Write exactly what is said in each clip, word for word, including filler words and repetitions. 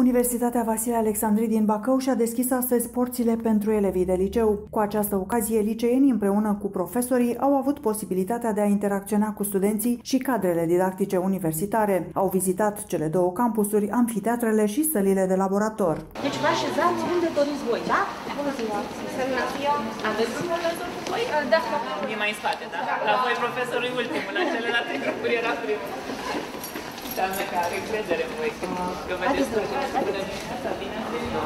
Universitatea Vasile Alexandri din Bacău și-a deschis astăzi porțile pentru elevii de liceu. Cu această ocazie, liceenii împreună cu profesorii au avut posibilitatea de a interacționa cu studenții și cadrele didactice universitare. Au vizitat cele două campusuri, amfiteatrele și sălile de laborator. Deci vă așezați unde doriți voi, da? Bună ziua! Aveți un profesor cu voi? Da. E mai în spate, da? La voi profesorul e ultimul, la celelalte grupuri era primul. Doamne, că are încredere în voi, că vedeți tot ce bună dimineața, bine ați venit!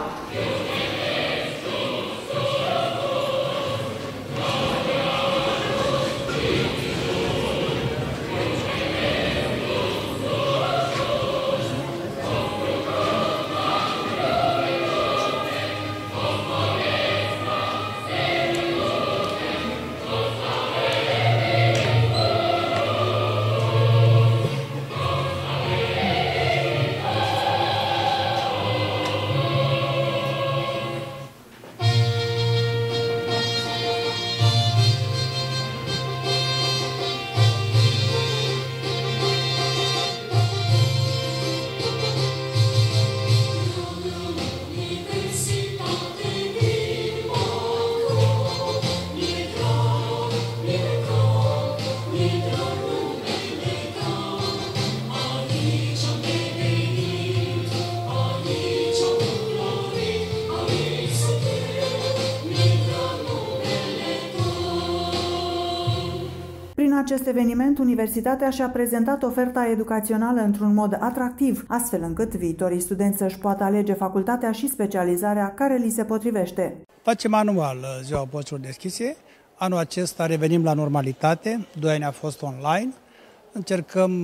Prin acest eveniment, universitatea și-a prezentat oferta educațională într-un mod atractiv, astfel încât viitorii studenți să-și poată alege facultatea și specializarea care li se potrivește. Facem anual ziua porților deschise. Anul acesta revenim la normalitate, doi ani a fost online. Încercăm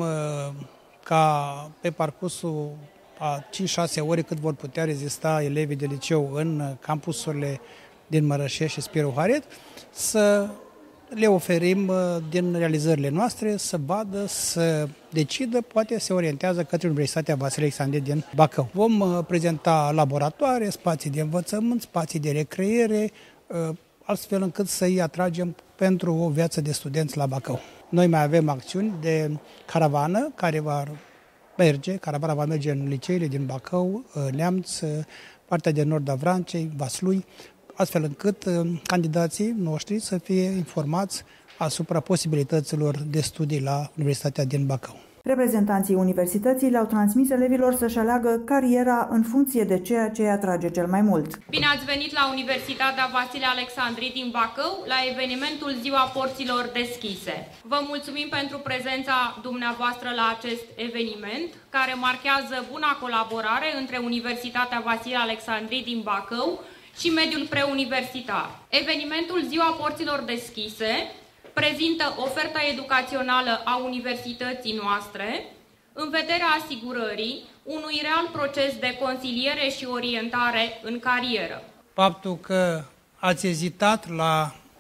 ca pe parcursul a cinci șase ore cât vor putea rezista elevii de liceu în campusurile din Mărășești și Spiru Haret, să le oferim din realizările noastre, să vadă, să decidă, poate se orientează către Universitatea Vasile Alexandri din Bacău. Vom prezenta laboratoare, spații de învățământ, spații de recreere, astfel încât să-i atragem pentru o viață de studenți la Bacău. Noi mai avem acțiuni de caravană care va merge, caravana va merge în liceile din Bacău, Neamț, partea de nord a Vrancei, Vaslui, astfel încât candidații noștri să fie informați asupra posibilităților de studii la Universitatea din Bacău. Reprezentanții universității le-au transmis elevilor să-și aleagă cariera în funcție de ceea ce îi atrage cel mai mult. Bine ați venit la Universitatea Vasile Alexandri din Bacău, la evenimentul Ziua Porților Deschise. Vă mulțumim pentru prezența dumneavoastră la acest eveniment, care marchează buna colaborare între Universitatea Vasile Alexandri din Bacău și mediul preuniversitar. Evenimentul Ziua Porților Deschise prezintă oferta educațională a universității noastre în vederea asigurării unui real proces de consiliere și orientare în carieră. Faptul că ați ezitat la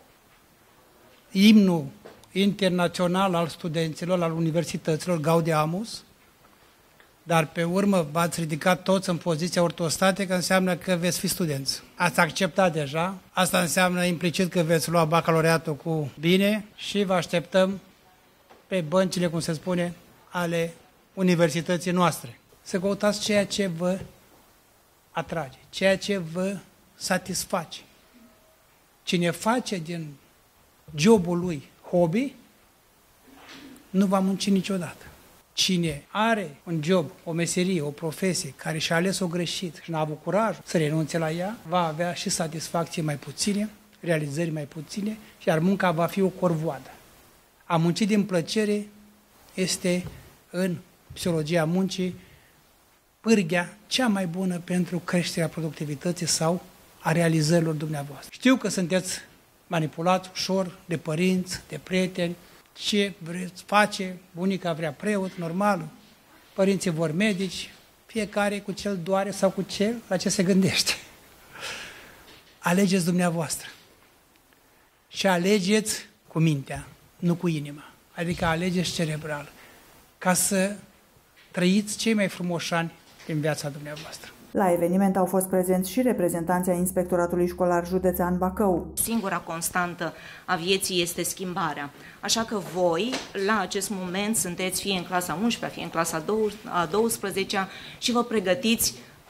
imnul internațional al studenților, al universităților, Gaudeamus, dar pe urmă v-ați ridicat toți în poziția ortostatică, înseamnă că veți fi studenți. Ați acceptat deja, asta înseamnă implicit că veți lua bacalaureatul cu bine și vă așteptăm pe băncile, cum se spune, ale universității noastre. Să căutați ceea ce vă atrage, ceea ce vă satisface. Cine face din jobul lui hobby, nu va munci niciodată. Cine are un job, o meserie, o profesie, care și-a ales-o greșit și n-a avut curajul să renunțe la ea, va avea și satisfacție mai puține, realizări mai puține, iar munca va fi o corvoadă. A munci din plăcere este, în psihologia muncii, pârghia cea mai bună pentru creșterea productivității sau a realizărilor dumneavoastră. Știu că sunteți manipulați ușor de părinți, de prieteni, ce vreți face, bunica vrea preot, normal, părinții vor medici, fiecare cu cel doare sau cu cel la ce se gândește. Alegeți dumneavoastră și alegeți cu mintea, nu cu inima, adică alegeți cerebral, ca să trăiți cei mai frumoși ani din viața dumneavoastră. La eveniment au fost prezenți și reprezentanții ai Inspectoratului Școlar Județean Bacău. Singura constantă a vieții este schimbarea. Așa că voi, la acest moment, sunteți fie în clasa a unsprezecea, fie în clasa a douăsprezecea și vă pregătiți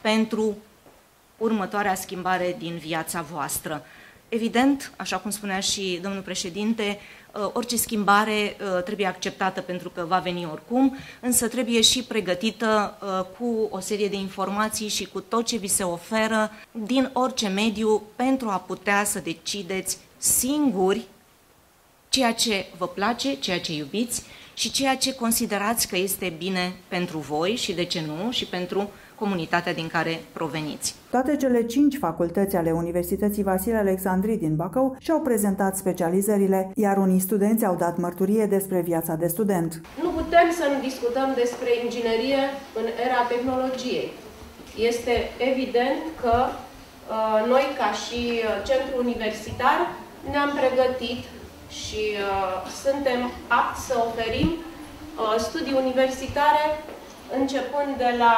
pentru următoarea schimbare din viața voastră. Evident, așa cum spunea și domnul președinte, orice schimbare trebuie acceptată pentru că va veni oricum, însă trebuie și pregătită cu o serie de informații și cu tot ce vi se oferă din orice mediu pentru a putea să decideți singuri ceea ce vă place, ceea ce iubiți și ceea ce considerați că este bine pentru voi și, de ce nu, și pentru comunitatea din care proveniți. Toate cele cinci facultăți ale Universității Vasile Alexandri din Bacău și-au prezentat specializările, iar unii studenți au dat mărturie despre viața de student. Nu putem să nu discutăm despre inginerie în era tehnologiei. Este evident că uh, noi, ca și centru universitar, ne-am pregătit și uh, suntem apți să oferim uh, studii universitare începând de la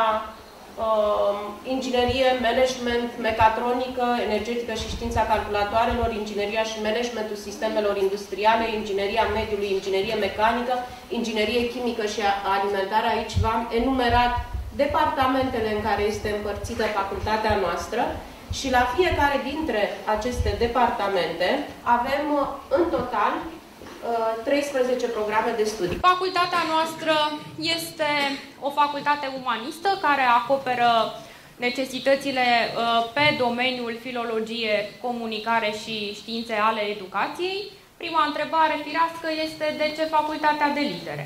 uh, inginerie, management, mecatronică, energetică și știința calculatoarelor, ingineria și managementul sistemelor industriale, ingineria mediului, inginerie mecanică, inginerie chimică și alimentară. Aici v-am enumerat departamentele în care este împărțită facultatea noastră. Și la fiecare dintre aceste departamente avem în total treisprezece programe de studii. Facultatea noastră este o facultate umanistă care acoperă necesitățile pe domeniul filologie, comunicare și științe ale educației. Prima întrebare firească este: de ce facultatea de litere?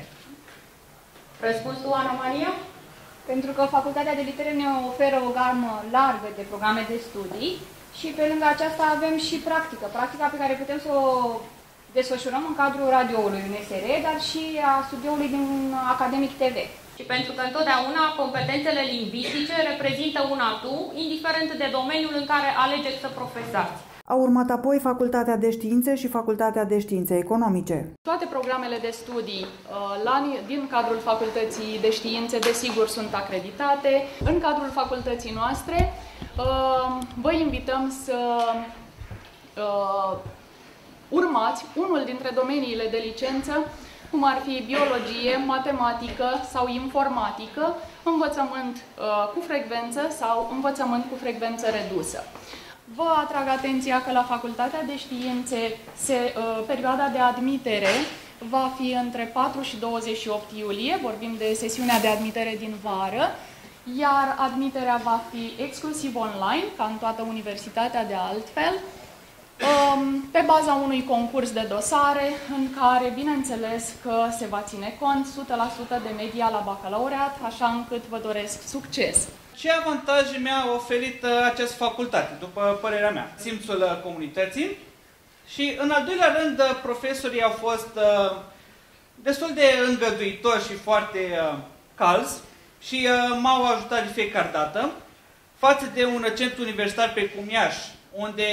Răspunsul, Ana Maria? Pentru că Facultatea de Litere ne oferă o gamă largă de programe de studii și pe lângă aceasta avem și practică. Practica pe care putem să o desfășurăm în cadrul radioului U N S R, dar și a studioului din Academic T V. Și pentru că întotdeauna competențele lingvistice reprezintă un atu, indiferent de domeniul în care alegeți să profesați. Au urmat apoi Facultatea de Științe și Facultatea de Științe Economice. Toate programele de studii din cadrul Facultății de Științe, desigur, sunt acreditate. În cadrul facultății noastre vă invităm să urmați unul dintre domeniile de licență, cum ar fi biologie, matematică sau informatică, învățământ cu frecvență sau învățământ cu frecvență redusă. Vă atrag atenția că la Facultatea de Științe se, uh, perioada de admitere va fi între patru și douăzeci și opt iulie, vorbim de sesiunea de admitere din vară, iar admiterea va fi exclusiv online, ca în toată universitatea de altfel, um, pe baza unui concurs de dosare, în care, bineînțeles, că se va ține cont o sută la sută de media la bacalaureat, așa încât vă doresc succes! Ce avantaje mi-a oferit această facultate, după părerea mea? Simțul comunității și, în al doilea rând, profesorii au fost destul de îngăduitori și foarte calzi și m-au ajutat de fiecare dată față de un centru universitar precum Iași, unde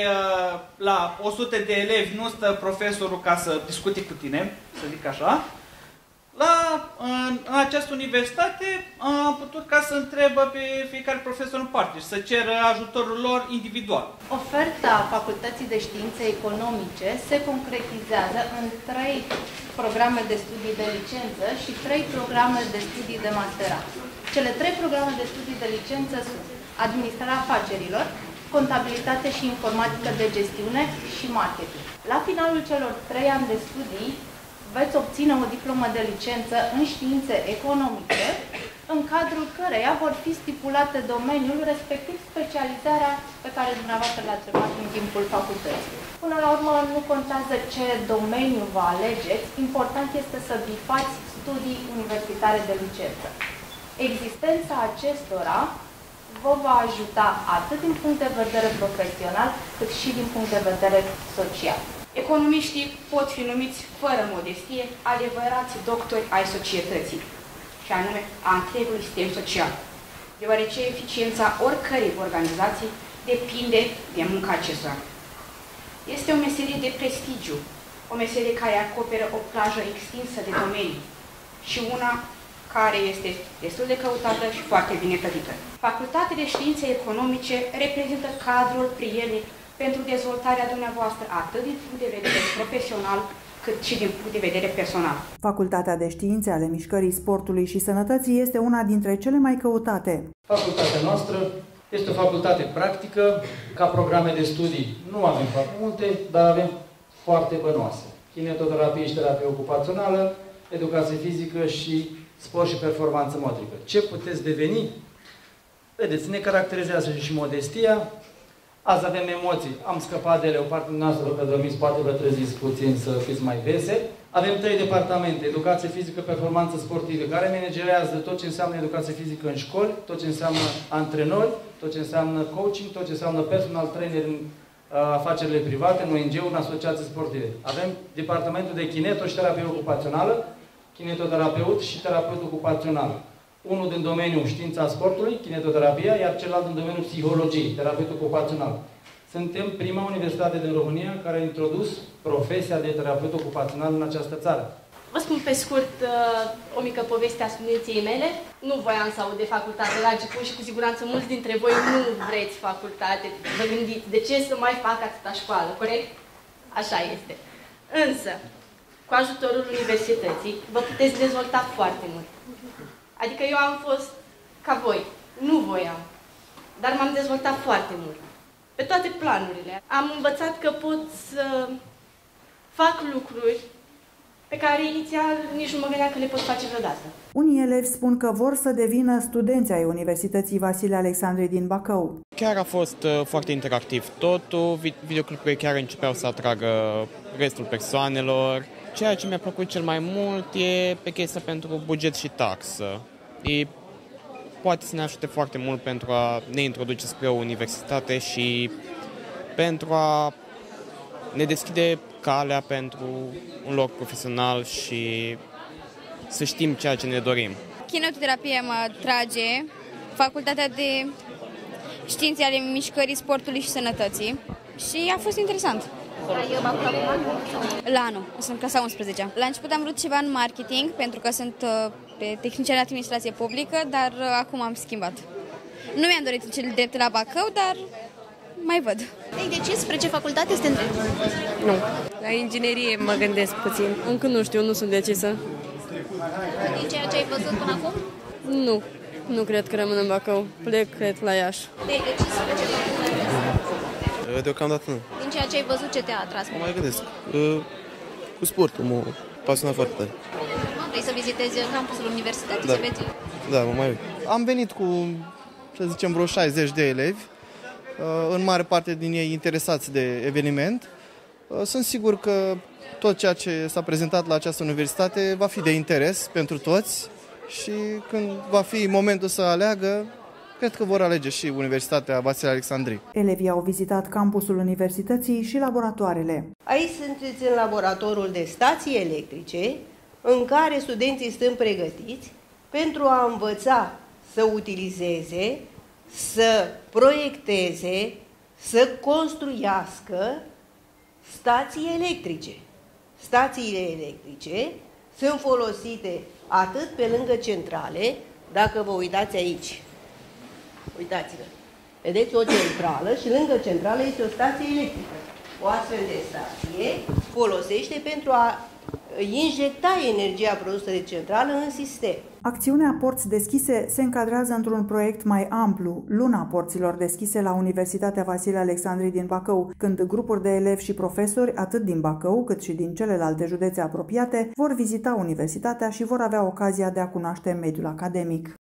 la o sută de elevi nu stă profesorul ca să discute cu tine, să zic așa. La, în, în această universitate am putut ca să întrebă pe fiecare profesor în parte și să ceră ajutorul lor individual. Oferta Facultății de Științe Economice se concretizează în trei programe de studii de licență și trei programe de studii de masterat. Cele trei programe de studii de licență sunt administrarea afacerilor, contabilitate și informatică de gestiune și marketing. La finalul celor trei ani de studii veți obține o diplomă de licență în științe economice, în cadrul căreia vor fi stipulate domeniul, respectiv specializarea pe care dumneavoastră le-ați urmat în timpul facultății. Până la urmă, nu contează ce domeniu vă alegeți, important este să bifați studii universitare de licență. Existența acestora vă va ajuta atât din punct de vedere profesional, cât și din punct de vedere social. Economiștii pot fi numiți, fără modestie, adevărați doctori ai societății, și anume a întregului sistem social, deoarece eficiența oricărei organizații depinde de munca acestora. Este o meserie de prestigiu, o meserie care acoperă o plajă extinsă de domenii și una care este destul de căutată și foarte bine plătită. Facultatea de Științe Economice reprezintă cadrul prielnic pentru dezvoltarea dumneavoastră atât din punct de vedere profesional, cât și din punct de vedere personal. Facultatea de Științe ale Mișcării Sportului și Sănătății este una dintre cele mai căutate. Facultatea noastră Este o facultate practică, ca programe de studii nu avem foarte multe, dar avem foarte bănoase. Kinetoterapie și terapie ocupațională, educație fizică și sport și performanță motrică. Ce puteți deveni? Vedeți, ne caracterizează și modestia. Azi avem emoții. Am scăpat de ele, o parte din noastră că dormiți, poate vă treziți puțin să fiți mai veseli. Avem trei departamente, educație fizică, performanță sportivă, care managerează tot ce înseamnă educație fizică în școli, tot ce înseamnă antrenori, tot ce înseamnă coaching, tot ce înseamnă personal trainer în uh, afacerile private, în O N G-uri, în asociații sportive. Avem departamentul de kineto și terapie ocupațională, kinetoterapeut și terapeut ocupațional. Unul din domeniul știința sportului, kinetoterapia, iar celălalt din domeniul psihologiei, terapeut ocupațional. Suntem prima universitate din România care a introdus profesia de terapeut ocupațional în această țară. Vă spun pe scurt o mică poveste a studenției mele. Nu voiam să aud de facultate la început și cu siguranță mulți dintre voi nu vreți facultate. Vă gândiți, de ce să mai fac atâta școală, corect? Așa este. Însă, cu ajutorul universității, vă puteți dezvolta foarte mult. Adică eu am fost ca voi. Nu voiam. Dar m-am dezvoltat foarte mult. Pe toate planurile. Am învățat că pot să fac lucruri pe care inițial nici nu mă gândeam că le pot face vreodată. Unii elevi spun că vor să devină studenți ai Universității Vasile Alexandri din Bacău. Chiar a fost uh, foarte interactiv totul, videoclipurile chiar începeau să atragă restul persoanelor. Ceea ce mi-a plăcut cel mai mult e pe chestia pentru buget și taxă. E, poate să ne ajute foarte mult pentru a ne introduce spre o universitate și pentru a ne deschide calea pentru un loc profesional și să știm ceea ce ne dorim. Kinetoterapia mă atrage, facultatea de științe ale mișcării, sportului și sănătății și a fost interesant. La anul, sunt clasa a unsprezecea. La început am vrut ceva în marketing, pentru că sunt pe tehnician de administrație publică, dar acum am schimbat. Nu mi-am dorit cel drept la Bacău, dar mai văd. Ai decis spre ce facultate este îndrept? Nu. La inginerie mă gândesc puțin. Încă nu știu, nu sunt decisă. Din ceea ce ai văzut până acum? Nu. Nu cred că rămân în Bacău. Plec, cred, la Iași. Ai decis spre ce facultate? Deocamdată nu. Din ceea ce ai văzut, ce te-a atras? Mă mai gândesc. Cu sportul, mă pasionat foarte tare. Vrei să vizitezi campusul universității? Da. Să vezi? Da, mă mai uit. Am venit cu, să zicem, vreo șaizeci de elevi, în mare parte din ei interesați de eveniment. Sunt sigur că tot ceea ce s-a prezentat la această universitate va fi de interes pentru toți și când va fi momentul să aleagă, cred că vor alege și Universitatea Vasile Alexandri. Elevii au vizitat campusul universității și laboratoarele. Aici sunteți în laboratorul de stații electrice, în care studenții sunt pregătiți pentru a învăța să utilizeze, să proiecteze, să construiască stații electrice. Stațiile electrice sunt folosite atât pe lângă centrale, dacă vă uitați aici. Uitați-vă. Vedeți o centrală și lângă centrală este o stație electrică. O astfel de stație folosește pentru a injecta energia produsă de centrală în sistem. Acțiunea Porți Deschise se încadrează într-un proiect mai amplu, Luna Porților Deschise la Universitatea Vasile Alexandri din Bacău, când grupuri de elevi și profesori, atât din Bacău cât și din celelalte județe apropiate, vor vizita universitatea și vor avea ocazia de a cunoaște mediul academic.